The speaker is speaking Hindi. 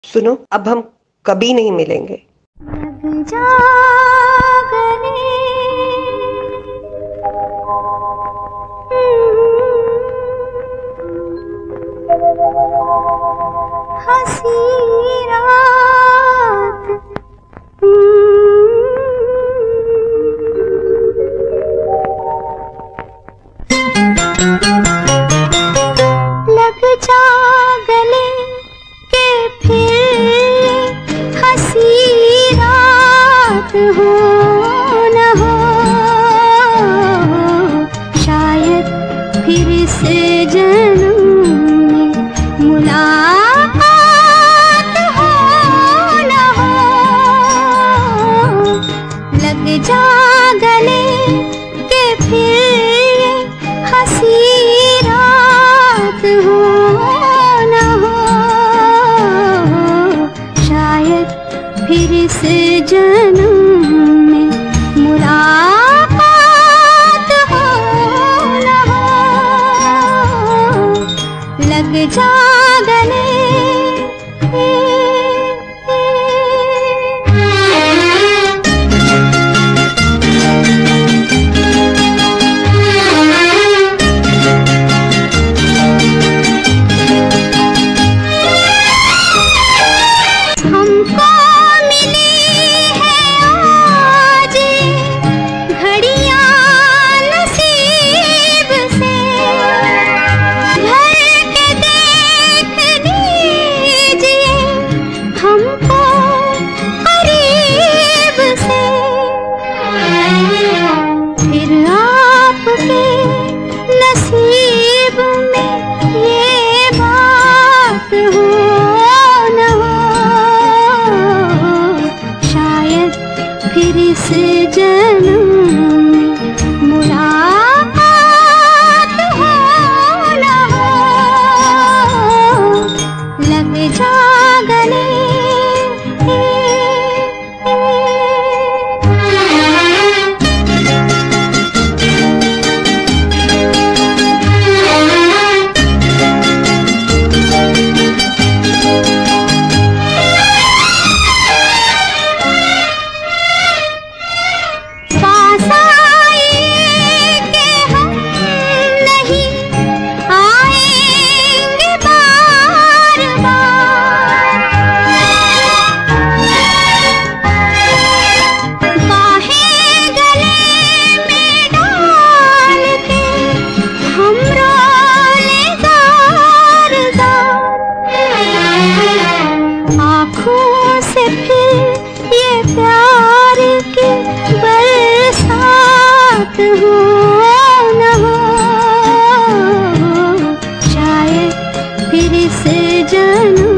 सुनो, अब हम कभी नहीं मिलेंगे। लग जा गले, हंसी रात, लग जा गले के फिर हंसी रात हो न हो, शायद फिर से जन्म में मुलाकात हो न हो। लग जा गले के फिर हंसी रात हो न हो, शायद फिर से जन्म में मुलाकात हो न हो। लग जा गले, हमको मिली है आज घड़ियां नसीब से, भर के देख लीजिए हमको करीब से। फिर आपके नसीब में ये बात हो न हो, शायद फिर से जन्म में मुलाकात हो न हो। लग जा गले, पास आए कि हम नहीं आएंगे बार बार, बाहें गले में डाल के हम रोले ज़ार ज़ार। आँखों से फिर ये प्यार की बरसात हो न हो, शायद फिर से जन्म